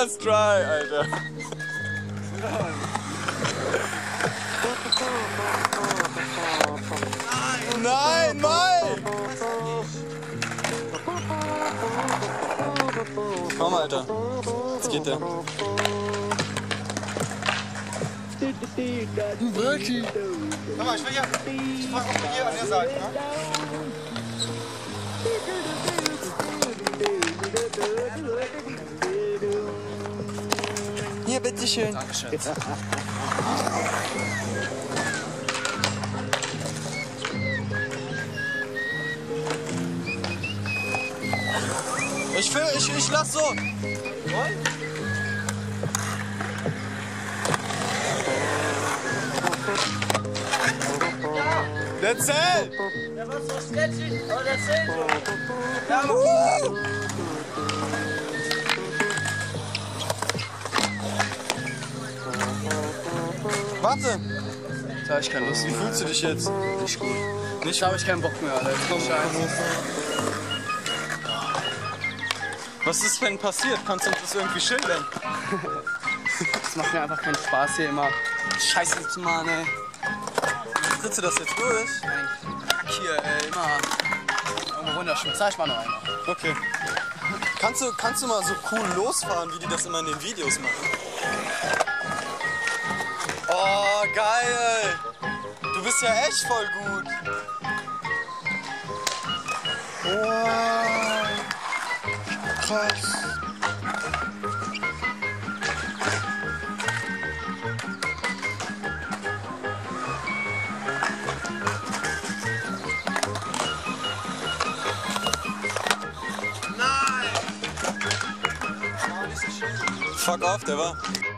First try, Alter. Nein, Mike! Komm, Alter. Jetzt geht der. Berti! Sag mal, ich frage auch hier an der Seite, ne? Hier, bitteschön. Dankeschön. Ich lass so. Der zählt! Der war so sketchy, aber der zählt schon. Ja, Warte! Da hab ich keine Lust Wie mehr. fühlst du dich jetzt? Nicht gut. Nicht habe ich keinen Bock mehr, Alter. Scheiße. Was ist denn passiert? Kannst du uns das irgendwie schildern? Das macht mir einfach keinen Spaß hier immer. Scheiße zu machen, ey. Trittst du das jetzt durch? Kack hier, ey, immer irgendwo runterschmeißen. Sag ich mal noch einmal. Okay. Kannst du mal so cool losfahren, wie die das immer in den Videos machen? Oh, geil! Du bist ja echt voll gut. Wow. Krass. Fuck off, der war.